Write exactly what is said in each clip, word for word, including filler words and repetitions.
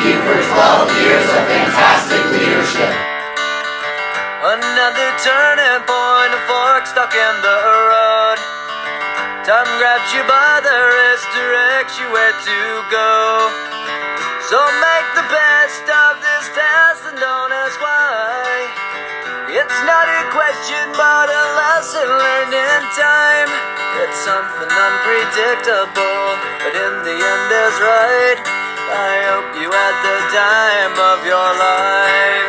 you for twelve years of fantastic leadership. Another turning point, a fork stuck in the road. Time grabs you by the wrist, directs you where to go. So make the best of this test and don't ask why. It's not a question but a lesson learned in time. It's something unpredictable, but in the end is right. I hope you had the time of your life.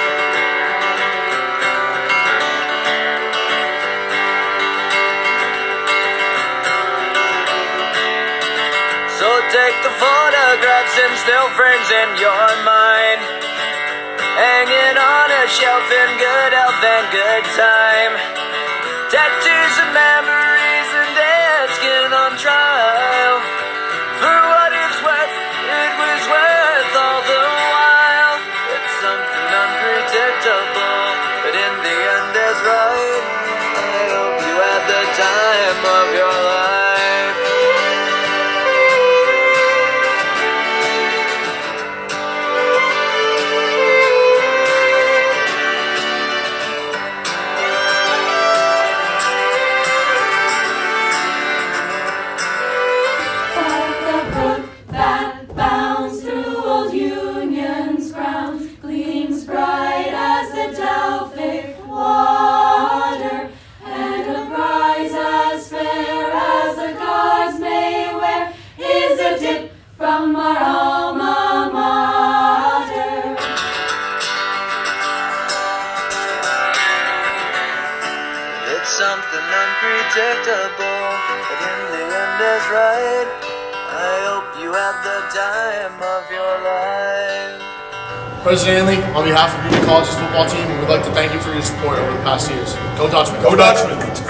So take the photographs and still frames in your mind, hanging on a shelf in good health and good time. Tattoos and memories and dead skin on trial. For what it's worth, it was worth all the while. It's something unpredictable, but in the end is right. I hope you had the time of your life. Something unpredictable, but in the end is right. I hope you had the time of your life. President Ainlay, on behalf of your college's football team, we'd like to thank you for your support over the past years. Go Dutchmen! Go Dutchmen!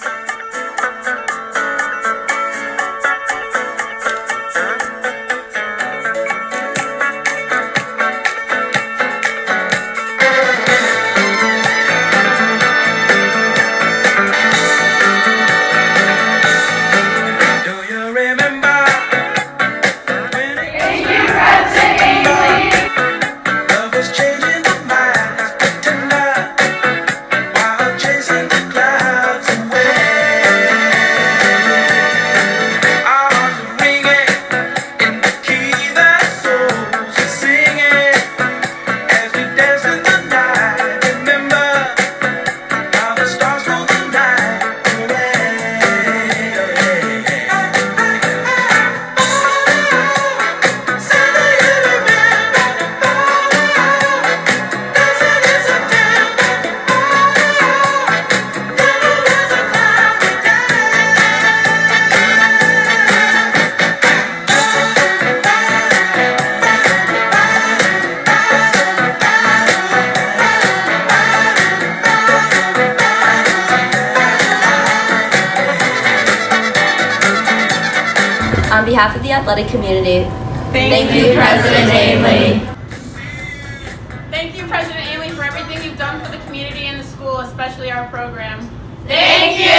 On behalf of the athletic community, thank, thank you, you, President Ainlay. Thank you, President Ainlay, for everything you've done for the community and the school, especially our program. Thank you!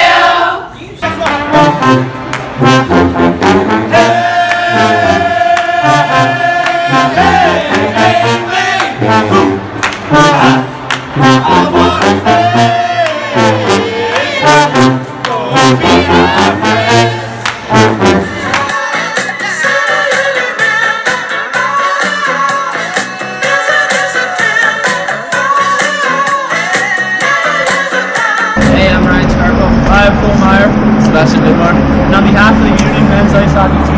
And on behalf of the Union Men's Ice Hockey Team,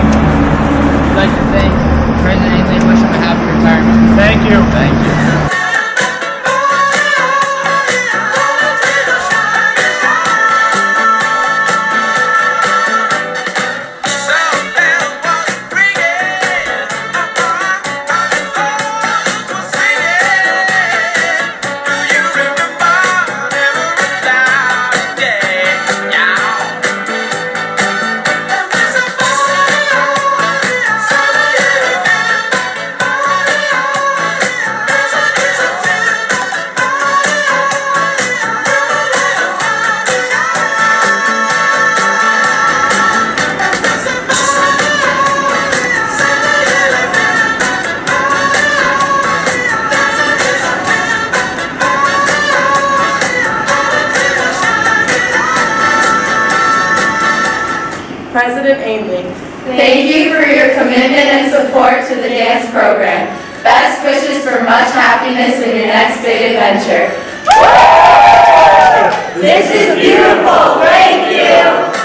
President Ainlay. Thank you for your commitment and support to the dance program. Best wishes for much happiness in your next big adventure. This is beautiful. Thank you.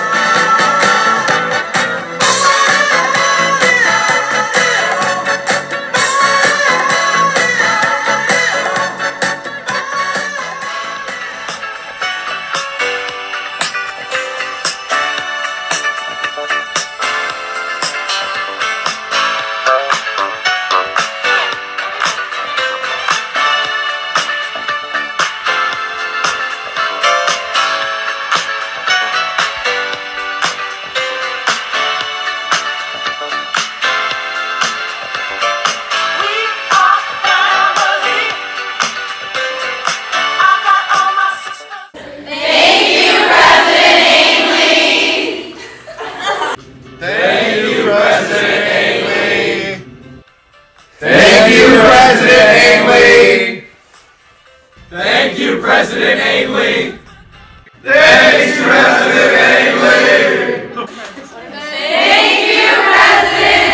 Thank you, President Ainlay. Thanks, President Ainlay. Thank you, President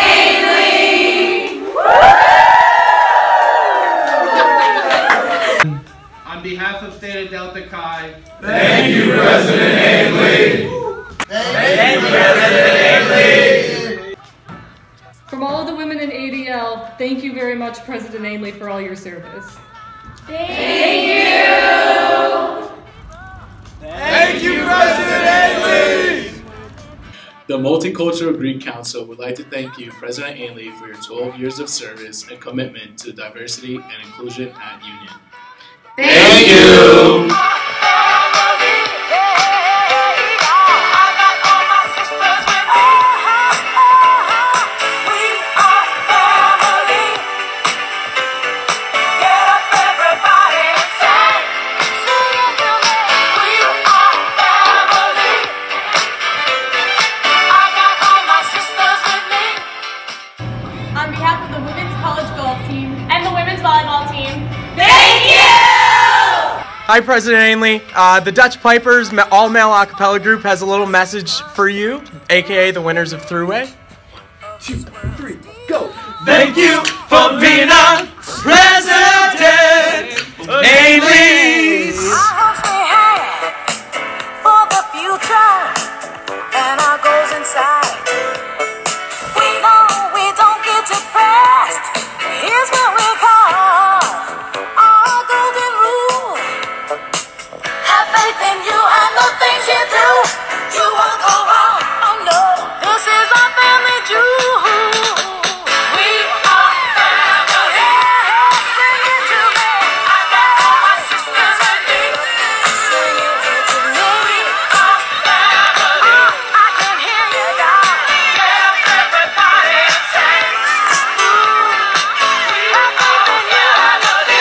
Ainlay. On behalf of Theta Delta Chi, thank you, President Ainlay. Thank you, President Ainlay. From all of the women in A D L, thank you very much, President Ainlay, for all your service. Thank you. Thank you, President Ainlay. The Multicultural Greek Council would like to thank you, President Ainlay, for your twelve years of service and commitment to diversity and inclusion at Union. Thank you. On behalf of the women's college golf team and the women's volleyball team, Thank you. Hi, President Ainlay. Uh, the Dutch Pipers all-male a cappella group has a little message for you, aka the winners of Throughway. Two, three, go. Thank you for being our President Ainlay. I hope we have for the future and our goals inside. We know we don't get depressed. Here's what we call our golden rule. Have faith in you and the things you do. You won't go wrong. Oh no, this is our family jewel. We are family. Sing it to me. I got all my sisters with me. Sing it to me. We are family. Oh, I can hear you, God. Get up, everybody, and sing. We are family.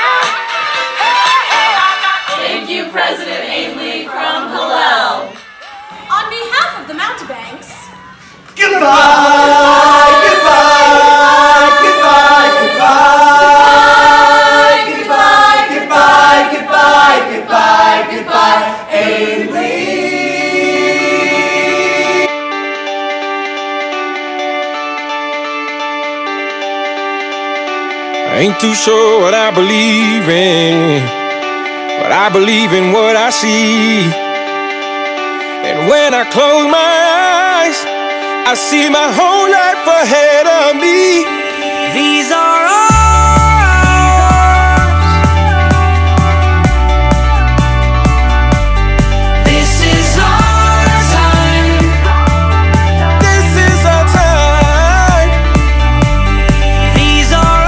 Thank you, President Ainlay from Hillel. on behalf of the Mountebanks, Goodbye, goodbye, goodbye, goodbye, goodbye, goodbye, goodbye, goodbye, goodbye, Ainlay. I ain't too sure what I believe in, but I believe in what I see. And when I close my eyes, I see my whole life ahead of me. These are ours. This is our time. This is our time. These are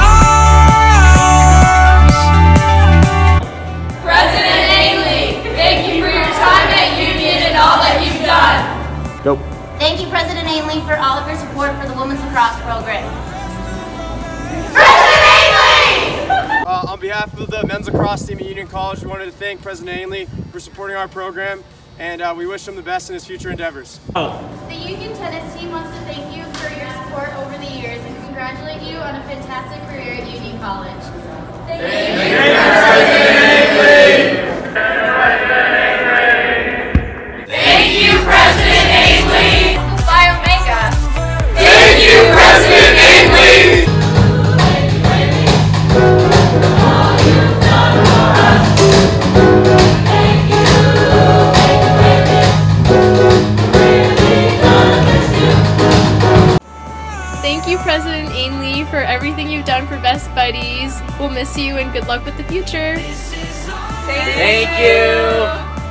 ours. President Ainlay, thank you for your time at Union and all that you've done. Go. Thank you, President Ainlay, for all of your support for the women's lacrosse program. President Ainlay! Uh, on behalf of the men's lacrosse team at Union College, we wanted to thank President Ainlay for supporting our program, and uh, we wish him the best in his future endeavors. The Union tennis team wants to thank you for your support over the years and congratulate you on a fantastic career at Union College. Thank you. Thank you, President Ainlay! you, President Ainlay, for everything you've done for Best Buddies. We'll miss you and good luck with the future. Thank you.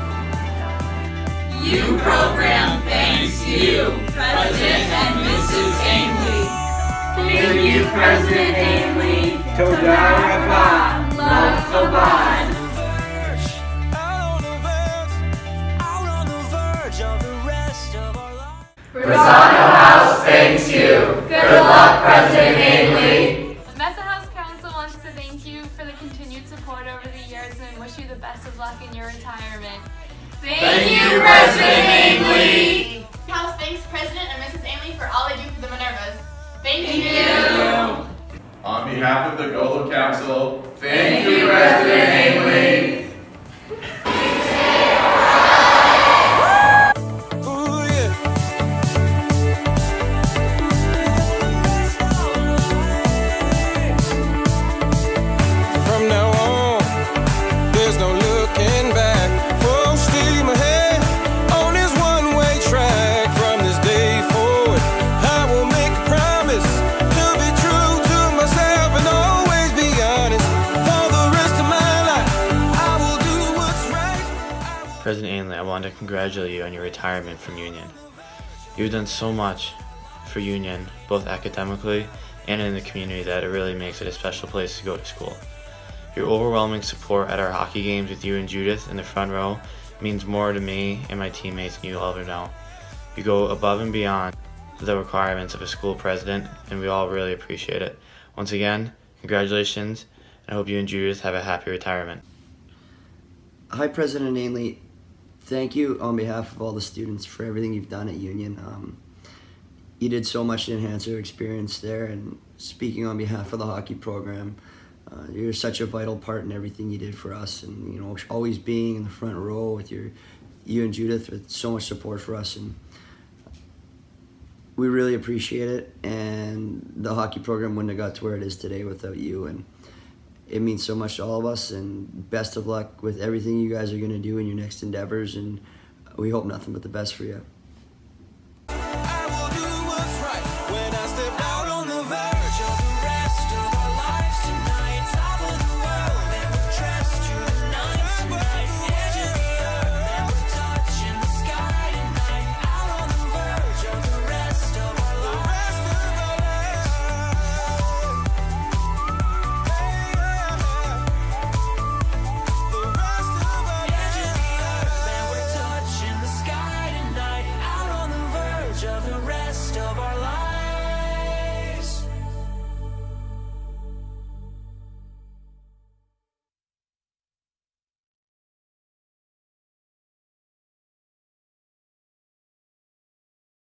U program thanks you, President and Missus Ainlay. Thank you, President Ainlay. Toda Rabah, love Chabad. Rosano House thanks you. Good luck, President Ainlay. The Mesa House Council wants to thank you for the continued support over the years and wish you the best of luck in your retirement. Thank you, President Ainlay. House thanks President and Missus Ainlay for all they do for the Minervas. Thank, Thank you. you. On behalf of the Golo Council, Thank you, President Ainlay. President Ainlay, I want to congratulate you on your retirement from Union. You've done so much for Union, both academically and in the community, that it really makes it a special place to go to school. Your overwhelming support at our hockey games with you and Judith in the front row means more to me and my teammates than you'll ever know. You go above and beyond the requirements of a school president, and we all really appreciate it. Once again, congratulations, and I hope you and Judith have a happy retirement. Hi, President Ainlay. Thank you on behalf of all the students for everything you've done at Union. Um, you did so much to enhance our experience there, and speaking on behalf of the hockey program, uh, you're such a vital part in everything you did for us, and you know, always being in the front row with your, you and Judith with so much support for us, and we really appreciate it. And the hockey program wouldn't have got to where it is today without you, and it means so much to all of us, and best of luck with everything you guys are going to do in your next endeavors, and we hope nothing but the best for you. I will do what's right when I